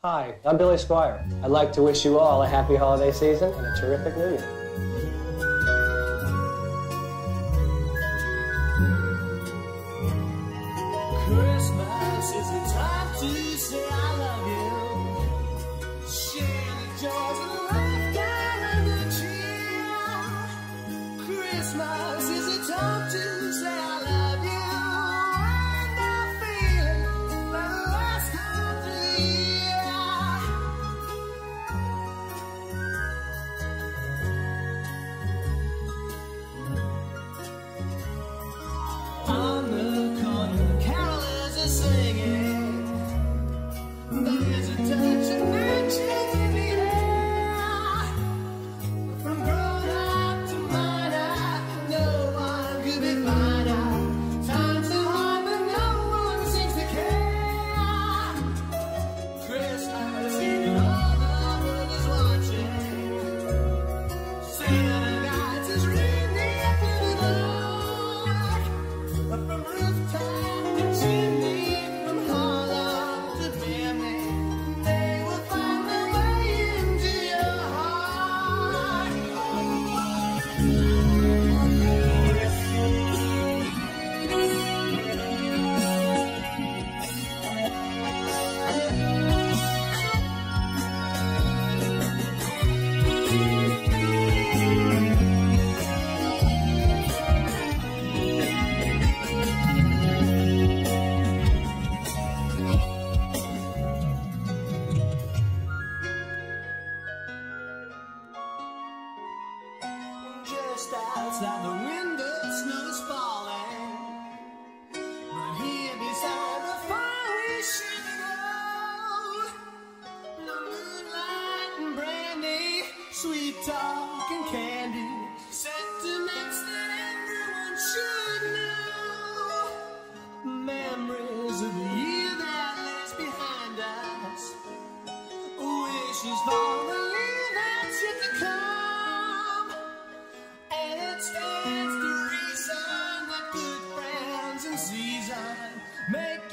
Hi, I'm Billy Squire. I'd like to wish you all a happy holiday season and a terrific New Year. Christmas is the time to say I love you. Share the joys of life, and the cheer. Christmas is the time to say I love you. And I'm feeling like the last time of the year. On the corner, carolers are singing. There's a touch of magic in the air. From grown up to minor, no one could be finer. Time's so hard, but no one seems to care. Christmas Eve, all the world is watching. Santa guides us reindeer through the dark. From rooftop to chimney, from hollow to chimney, they will find their way into your heart. Just outside the window, snow is falling. But here beside the fire we share the road. The moonlight and brandy, sweet talk and candy, sentiments that everyone should know. Memories of the year that lays behind us, wishes for the year that's yet to come. And it stands to reason that good friends in season make